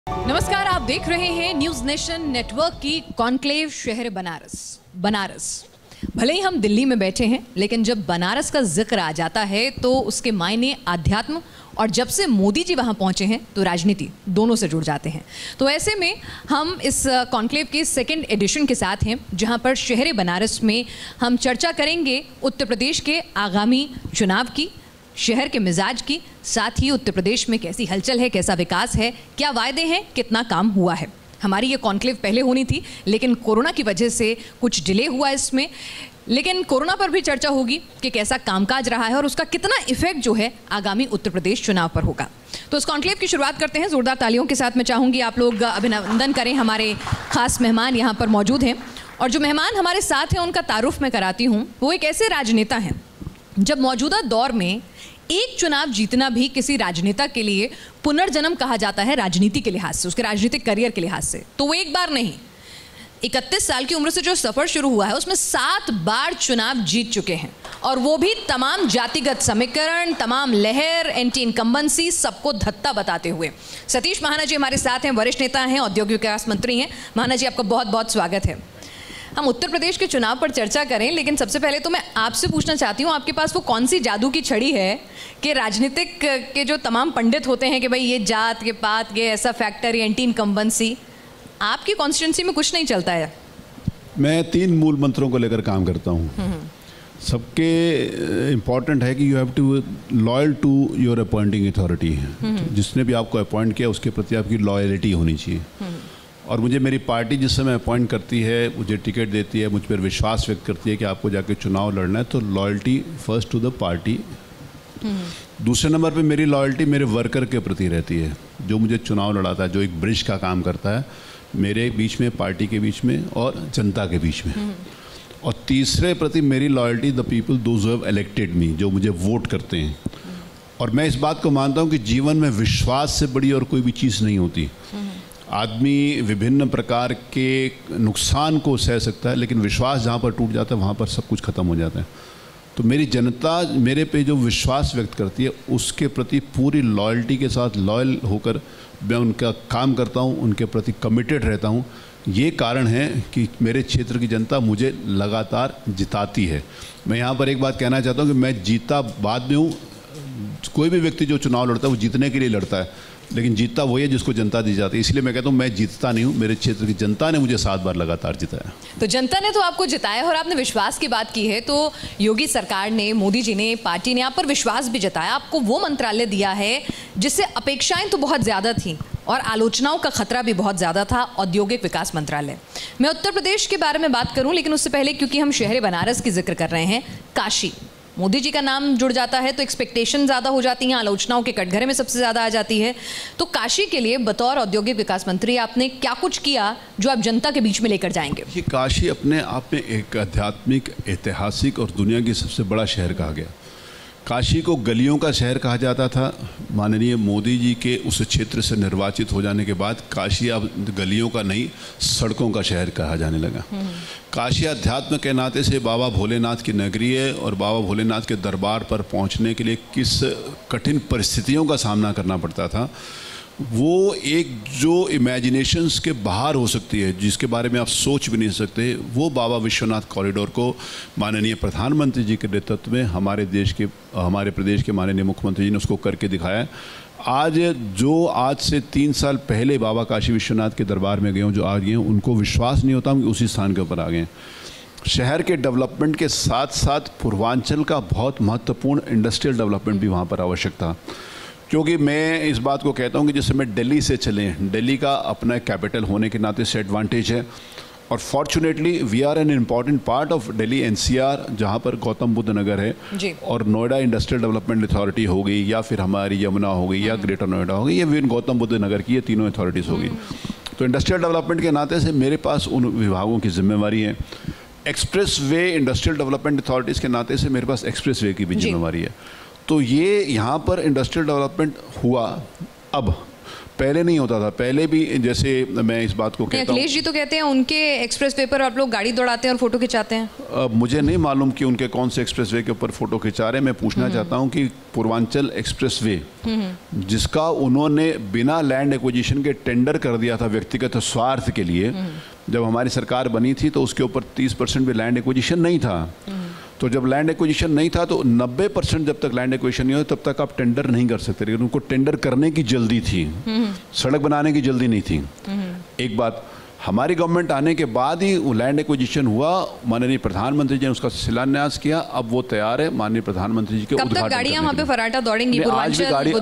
नमस्कार, आप देख रहे हैं न्यूज नेशन नेटवर्क की कॉन्क्लेव शहर बनारस। भले ही हम दिल्ली में बैठे हैं, लेकिन जब बनारस का जिक्र आ जाता है तो उसके मायने आध्यात्म और जब से मोदी जी वहां पहुंचे हैं तो राजनीति दोनों से जुड़ जाते हैं। तो ऐसे में हम इस कॉन्क्लेव के सेकंड एडिशन के साथ हैं, जहां पर शहर बनारस में हम चर्चा करेंगे उत्तर प्रदेश के आगामी चुनाव की, शहर के मिजाज की, साथ ही उत्तर प्रदेश में कैसी हलचल है, कैसा विकास है, क्या वायदे हैं, कितना काम हुआ है। हमारी ये कॉन्क्लेव पहले होनी थी, लेकिन कोरोना की वजह से कुछ डिले हुआ इसमें, लेकिन कोरोना पर भी चर्चा होगी कि कैसा कामकाज रहा है और उसका कितना इफेक्ट जो है आगामी उत्तर प्रदेश चुनाव पर होगा। तो इस कॉन्क्लेव की शुरुआत करते हैं जोरदार तालियों के साथ। मैं चाहूँगी आप लोग अभिनंदन करें, हमारे खास मेहमान यहाँ पर मौजूद हैं। और जो मेहमान हमारे साथ हैं उनका तारुफ मैं कराती हूँ। वो एक ऐसे राजनेता हैं जब मौजूदा दौर में एक चुनाव जीतना भी किसी राजनेता के लिए पुनर्जन्म कहा जाता है, राजनीति के लिहाज से, उसके राजनीतिक करियर के लिहाज से। तो वो एक बार नहीं, 31 साल की उम्र से जो सफर शुरू हुआ है उसमें 7 बार चुनाव जीत चुके हैं, और वो भी तमाम जातिगत समीकरण, तमाम लहर, एंटी इनकम्बेंसी, सबको धत्ता बताते हुए। सतीश महाना जी हमारे साथ हैं, वरिष्ठ नेता हैं, औद्योगिक विकास मंत्री हैं। महाना जी, आपका बहुत बहुत स्वागत है। हम उत्तर प्रदेश के चुनाव पर चर्चा करें, लेकिन सबसे पहले तो मैं आपसे पूछना चाहती हूँ, आपके पास वो कौन सी जादू की छड़ी है कि राजनीतिक के जो तमाम पंडित होते हैं कि भाई ये जात, ये पात, ये ऐसा फैक्टर, ये एंटी इनकम्बेंसी, आपकी कॉन्स्टिट्यूंसी में कुछ नहीं चलता है? मैं 3 मूल मंत्रों को लेकर काम करता हूँ। सबके इम्पॉर्टेंट है कि you have to loyal to your appointing authority. जिसने भी आपको अपॉइंट किया उसके प्रति आपकी लॉयलिटी होनी चाहिए। और मुझे मेरी पार्टी जिस समय अपॉइंट करती है, मुझे टिकट देती है, मुझ पर विश्वास व्यक्त करती है कि आपको जाके चुनाव लड़ना है, तो loyalty first to the party. दूसरे नंबर पे मेरी लॉयल्टी मेरे वर्कर के प्रति रहती है, जो मुझे चुनाव लड़ाता है, जो एक ब्रिज का काम करता है मेरे बीच में, पार्टी के बीच में और जनता के बीच में। और तीसरे प्रति मेरी loyalty the people those who have elected me, जो मुझे वोट करते हैं। और मैं इस बात को मानता हूँ कि जीवन में विश्वास से बड़ी और कोई भी चीज़ नहीं होती। आदमी विभिन्न प्रकार के नुकसान को सह सकता है, लेकिन विश्वास जहाँ पर टूट जाता है वहाँ पर सब कुछ ख़त्म हो जाता है। तो मेरी जनता मेरे पे जो विश्वास व्यक्त करती है उसके प्रति पूरी लॉयल्टी के साथ लॉयल होकर मैं उनका काम करता हूँ, उनके प्रति कमिटेड रहता हूँ। ये कारण है कि मेरे क्षेत्र की जनता मुझे लगातार जिताती है। मैं यहाँ पर एक बात कहना चाहता हूँ कि मैं जीता बाद में हूँ। कोई भी व्यक्ति जो चुनाव लड़ता है वो जीतने के लिए लड़ता है, लेकिन जीतता वही है जिसको जनता दी जाती है। इसलिए मैं कहता हूँ मैं जीतता नहीं हूँ, मेरे क्षेत्र की जनता ने मुझे 7 बार लगातार जिताया। तो जनता ने तो आपको जिताया, और आपने विश्वास की बात की है, तो योगी सरकार ने, मोदी जी ने, पार्टी ने आप पर विश्वास भी जताया, आपको वो मंत्रालय दिया है जिससे अपेक्षाएं तो बहुत ज़्यादा थी और आलोचनाओं का खतरा भी बहुत ज़्यादा था, औद्योगिक विकास मंत्रालय। मैं उत्तर प्रदेश के बारे में बात करूँ, लेकिन उससे पहले क्योंकि हम शहर बनारस की जिक्र कर रहे हैं, काशी, मोदी जी का नाम जुड़ जाता है तो एक्सपेक्टेशन ज़्यादा हो जाती हैं, आलोचनाओं के कटघरे में सबसे ज़्यादा आ जाती है। तो काशी के लिए बतौर औद्योगिक विकास मंत्री आपने क्या कुछ किया जो आप जनता के बीच में लेकर जाएंगे? ये काशी अपने आप में एक आध्यात्मिक, ऐतिहासिक और दुनिया की सबसे बड़ा शहर कहा गया। काशी को गलियों का शहर कहा जाता था। माननीय मोदी जी के उस क्षेत्र से निर्वाचित हो जाने के बाद काशी अब गलियों का नहीं, सड़कों का शहर कहा जाने लगा। काशी अध्यात्म के नाते से बाबा भोलेनाथ की नगरी है, और बाबा भोलेनाथ के दरबार पर पहुंचने के लिए किस कठिन परिस्थितियों का सामना करना पड़ता था, वो एक जो इमेजिनेशंस के बाहर हो सकती है, जिसके बारे में आप सोच भी नहीं सकते, वो बाबा विश्वनाथ कॉरिडोर को माननीय प्रधानमंत्री जी के नेतृत्व में हमारे प्रदेश के माननीय मुख्यमंत्री जी ने उसको करके दिखाया। आज से 3 साल पहले बाबा काशी विश्वनाथ के दरबार में गए हों, जो आ गए हैं, उनको विश्वास नहीं होता हम उसी स्थान के ऊपर आ गए। शहर के डेवलपमेंट के साथ साथ पूर्वांचल का बहुत महत्वपूर्ण इंडस्ट्रियल डेवलपमेंट भी वहाँ पर आवश्यक था। क्योंकि मैं इस बात को कहता हूँ कि जैसे मैं दिल्ली से चले, दिल्ली का अपना कैपिटल होने के नाते से एडवांटेज है, और fortunately we are an important part of Delhi NCR, जहाँ पर गौतम बुद्ध नगर है और नोएडा इंडस्ट्रियल डेवलपमेंट अथॉरिटी हो गई, या फिर हमारी यमुना हो गई, या ग्रेटर नोएडा हो गई, या फिर गौतम बुद्ध नगर की, ये तीनों अथॉरिटीज़ हो गई। तो इंडस्ट्रियल डेवलपमेंट के नाते से मेरे पास उन विभागों की जिम्मेवारी है। Expressway industrial development authorities के नाते से मेरे पास एक्सप्रेस वे की भी जिम्मेवारी है। तो ये यहाँ पर इंडस्ट्रियल डेवलपमेंट हुआ। अब पहले नहीं होता था। पहले भी जैसे मैं इस बात को कहता हूँ, अखिलेश जी तो कहते हैं उनके एक्सप्रेस वे पर आप लोग गाड़ी दौड़ाते हैं और फोटो खिंचाते हैं। मुझे नहीं मालूम कि उनके कौन से एक्सप्रेस वे के ऊपर फोटो खिंचा रहे हैं। मैं पूछना चाहता हूँ कि पूर्वांचल एक्सप्रेस वे जिसका उन्होंने बिना लैंड एक्विजिशन के टेंडर कर दिया था व्यक्तिगत स्वार्थ के लिए, जब हमारी सरकार बनी थी तो उसके ऊपर 30% भी लैंड एक्विजिशन नहीं था। तो जब लैंड एक्विजिशन नहीं था तो 90% जब तक लैंड एक्विजिशन नहीं हो तब तक आप टेंडर नहीं कर सकते, लेकिन उनको टेंडर करने की जल्दी थी, सड़क बनाने की जल्दी नहीं थी। एक बात, हमारी गवर्नमेंट आने के बाद ही वो लैंड एक्विजिशन हुआ, माननीय प्रधानमंत्री जी ने उसका शिलान्यास किया, अब वो तैयार है माननीय प्रधानमंत्री जी के उद्घाटन। कब तक गाड़ियां वहाँ पे फराटा दौड़ेंगी? आज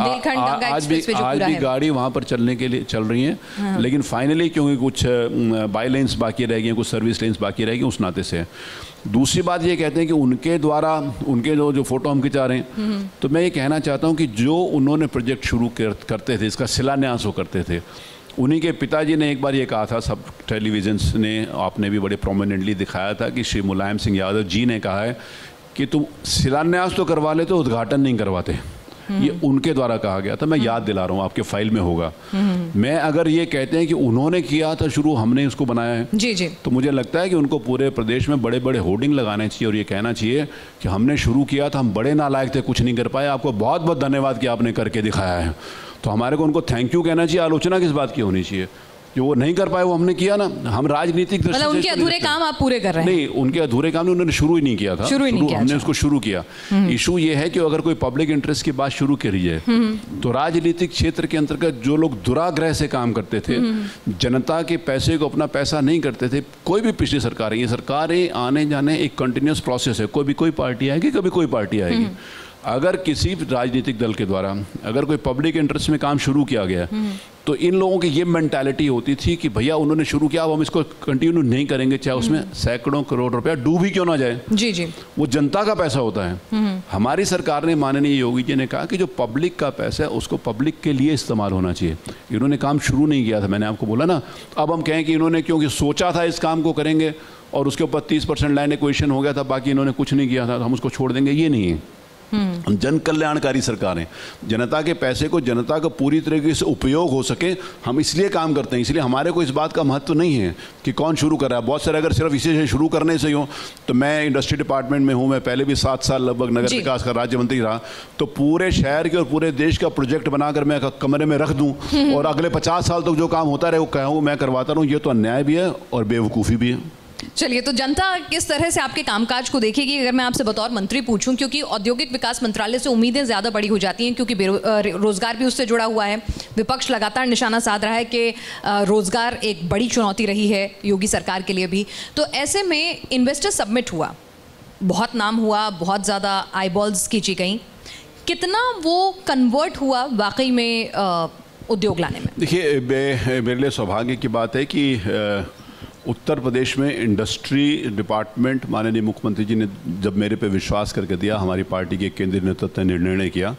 भी गाड़ी वहाँ पर चलने के लिए चल रही हैं, लेकिन फाइनली क्योंकि कुछ बाई लेन्स बाकी रह गई, कुछ सर्विस लेन्स बाकी रह गई, उस नाते से। दूसरी बात ये कहते हैं कि उनके द्वारा उनके जो फोटो हम खिंचा रहे हैं, तो मैं ये कहना चाहता हूँ कि जो उन्होंने प्रोजेक्ट शुरू करते थे, इसका शिलान्यास वो करते थे, उन्हीं के पिताजी ने एक बार ये कहा था, सब टेलीविजन्स ने, आपने भी बड़े प्रोमिनेंटली दिखाया था कि श्री मुलायम सिंह यादव जी ने कहा है कि तुम शिलान्यास तो करवा लेते, उद्घाटन नहीं करवाते। ये उनके द्वारा कहा गया था, मैं याद दिला रहा हूँ, आपके फाइल में होगा। मैं अगर ये कहते हैं कि उन्होंने किया था शुरू, हमने इसको बनाया है, जी जी, तो मुझे लगता है कि उनको पूरे प्रदेश में बड़े बड़े होर्डिंग लगाने चाहिए और ये कहना चाहिए कि हमने शुरू किया था, हम बड़े नालायक थे, कुछ नहीं कर पाए, आपको बहुत बहुत धन्यवाद कि आपने करके दिखाया है। तो हमारे को उनको थैंक यू कहना चाहिए, आलोचना किस बात की होनी चाहिए? जो वो नहीं कर पाए वो हमने किया ना, हम राजनीतिक दृष्टि से उनके अधूरे काम आप पूरे कर रहे हैं? नहीं, उनके अधूरे काम उन्होंने शुरू ही नहीं किया था, हमने उसको शुरू किया। इशू ये है कि अगर कोई पब्लिक इंटरेस्ट की बात शुरू करी जाए तो राजनीतिक क्षेत्र के अंतर्गत जो लोग दुराग्रह से काम करते थे, जनता के पैसे को अपना पैसा नहीं करते थे, कोई भी पिछली सरकार है, ये सरकारें आने जाने एक कंटिन्यूस प्रोसेस है, कभी कोई पार्टी आएगी, कभी कोई पार्टी आएगी। अगर किसी राजनीतिक दल के द्वारा अगर कोई पब्लिक इंटरेस्ट में काम शुरू किया गया तो इन लोगों की ये मेंटालिटी होती थी कि भैया उन्होंने शुरू किया, अब हम इसको कंटिन्यू नहीं करेंगे, चाहे उसमें सैकड़ों करोड़ रुपया डूब ही क्यों ना जाए। जी जी, वो जनता का पैसा होता है। हमारी सरकार ने, माननीय योगी जी ने कहा कि जो पब्लिक का पैसा है उसको पब्लिक के लिए इस्तेमाल होना चाहिए। इन्होंने काम शुरू नहीं किया था, मैंने आपको बोला ना। अब हम कहें कि इन्होंने क्योंकि सोचा था इस काम को करेंगे और उसके ऊपर 30% लैंड एक्विजिशन हो गया था, बाकी इन्होंने कुछ नहीं किया था, तो हम उसको छोड़ देंगे, ये नहीं है। हम जन कल्याणकारी सरकार हैं, जनता के पैसे को जनता का पूरी तरीके से उपयोग हो सके, हम इसलिए काम करते हैं। इसलिए हमारे को इस बात का महत्व नहीं है कि कौन शुरू कर रहा है। बहुत सारे अगर सिर्फ इसी से शुरू करने से ही हो, तो मैं इंडस्ट्री डिपार्टमेंट में हूँ, मैं पहले भी 7 साल लगभग नगर विकास का राज्य मंत्री रहा, तो पूरे शहर के और पूरे देश का प्रोजेक्ट बनाकर मैं कमरे में रख दूँ और अगले 50 साल तक जो काम होता रहे वो कहूँ मैं करवाता रहूँ, ये तो अन्याय भी है और बेवकूफ़ी भी है। चलिए, तो जनता किस तरह से आपके कामकाज को देखेगी, अगर मैं आपसे बतौर मंत्री पूछूं, क्योंकि औद्योगिक विकास मंत्रालय से उम्मीदें ज़्यादा बड़ी हो जाती हैं क्योंकि रोजगार भी उससे जुड़ा हुआ है। विपक्ष लगातार निशाना साध रहा है कि रोजगार एक बड़ी चुनौती रही है योगी सरकार के लिए भी। तो ऐसे में इन्वेस्टर सबमिट हुआ, बहुत नाम हुआ, बहुत ज़्यादा आईबॉल्स खींची गई, कितना वो कन्वर्ट हुआ वाकई में उद्योग लाने में? देखिए, मेरे लिए सौभाग्य की बात है कि उत्तर प्रदेश में इंडस्ट्री डिपार्टमेंट, माननीय मुख्यमंत्री जी ने जब मेरे पे विश्वास करके दिया, हमारी पार्टी के केंद्रीय नेतृत्व ने निर्णय किया,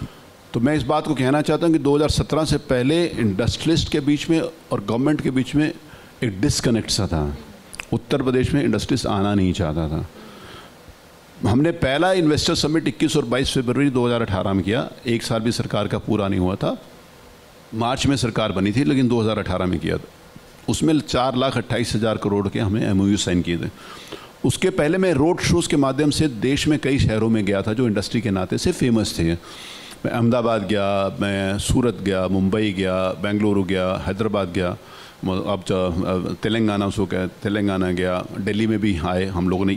तो मैं इस बात को कहना चाहता हूँ कि 2017 से पहले इंडस्ट्रियलिस्ट के बीच में और गवर्नमेंट के बीच में एक डिस्कनेक्ट सा था। उत्तर प्रदेश में इंडस्ट्रियलिस्ट आना नहीं चाहता था। हमने पहला इन्वेस्टर समिट 21 और 22 फरवरी 2018 में किया, एक साल भी सरकार का पूरा नहीं हुआ था। मार्च में सरकार बनी थी, लेकिन 2018 में किया था। उसमें 4,28,000 करोड़ के हमने MOU साइन किए थे। उसके पहले मैं रोड शोज़ के माध्यम से देश में कई शहरों में गया था जो इंडस्ट्री के नाते से फेमस थे। मैं अहमदाबाद गया, मैं सूरत गया, मुंबई गया, बेंगलुरु गया, हैदराबाद गया, अब तेलंगाना तेलंगाना गया, दिल्ली में भी आए हम लोगों ने,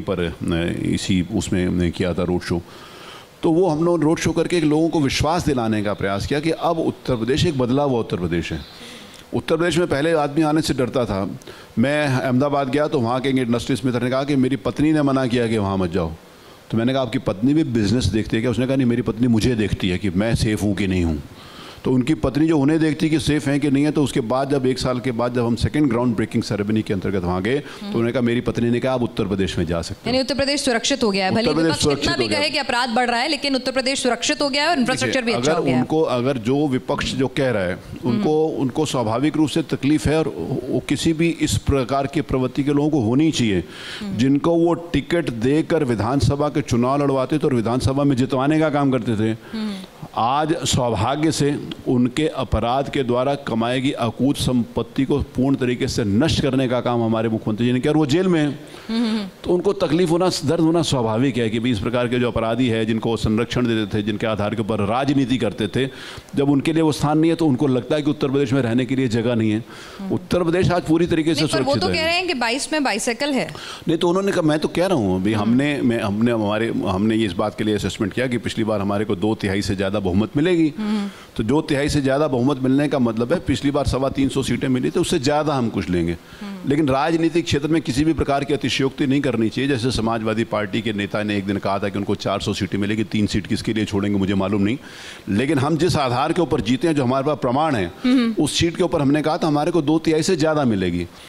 इसी उसमें किया था रोड शो। तो वो हम लोग रोड शो करके लोगों को विश्वास दिलाने का प्रयास किया कि अब उत्तर प्रदेश एक बदला हुआ उत्तर प्रदेश है। उत्तर प्रदेश में पहले आदमी आने से डरता था। मैं अहमदाबाद गया तो वहाँ के इंडस्ट्रीज में ने कहा कि मेरी पत्नी ने मना किया कि वहाँ मत जाओ। तो मैंने कहा आपकी पत्नी भी बिजनेस देखती है क्या? उसने कहा नहीं, मेरी पत्नी मुझे देखती है कि मैं सेफ़ हूँ कि नहीं हूँ। तो उनकी पत्नी जो उन्हें देखती कि सेफ़ हैं कि नहीं है, तो उसके बाद जब 1 साल के बाद जब हम सेकंड ग्राउंड ब्रेकिंग सेरेमनी के अंतर्गत वहाँ गए तो उन्होंने कहा, मेरी पत्नी ने कहा आप उत्तर प्रदेश में जा सकते हैं। यानी उत्तर प्रदेश सुरक्षित हो गया है। भले विपक्ष कितना भी कहे कि अपराध बढ़ रहा है, लेकिन उत्तर प्रदेश सुरक्षित हो गया है और इंफ्रास्ट्रक्चर भी अच्छा हो गया है। उनको अगर जो विपक्ष जो कह रहा है उनको स्वाभाविक रूप से तकलीफ है, और वो किसी भी इस प्रकार की प्रवृत्ति के लोगों को होनी चाहिए जिनको वो टिकट देकर विधानसभा के चुनाव लड़वाते थे और विधानसभा में जितवाने का काम करते थे। आज सौभाग्य से उनके अपराध के द्वारा कमाई गई अकूत संपत्ति को पूर्ण तरीके से नष्ट करने का काम हमारे मुख्यमंत्री जी ने किया, और वो जेल में हैं। तो उनको तकलीफ होना, दर्द होना स्वाभाविक है कि भी इस प्रकार के जो अपराधी है, जिनको संरक्षण देते थे, जिनके आधार के ऊपर राजनीति करते थे, जब उनके लिए वो स्थान नहीं है तो उनको लगता है कि उत्तर प्रदेश में रहने के लिए जगह नहीं है। उत्तर प्रदेश आज पूरी तरीके से सुरक्षित है। वो तो कह रहे हैं कि 22 में बाइसाइकिल है। नहीं तो उन्होंने कहा, मैं तो कह रहा हूँ अभी हमने ये इस बात के लिए असेसमेंट किया कि पिछली बार हमारे को 2/3 से ज़्यादा बहुमत मिलेगी। तो 2/3 से ज़्यादा बहुमत मिलने का मतलब है पिछली बार 325 सीटें मिली तो उससे ज़्यादा हम कुछ लेंगे। लेकिन राजनीतिक क्षेत्र में किसी भी प्रकार की अतिशयोक्ति नहीं करनी चाहिए। जैसे समाजवादी पार्टी के नेता ने एक दिन कहा था कि उनको 400 सीटें मिलेगी, 3 सीट किसके लिए छोड़ेंगे मुझे मालूम नहीं, लेकिन हम जिस आधार के ऊपर जीते हैं, जो हमारे पास प्रमाण है, उस सीट के ऊपर हमने कहा था हमारे को 2/3 से ज़्यादा मिलेगी।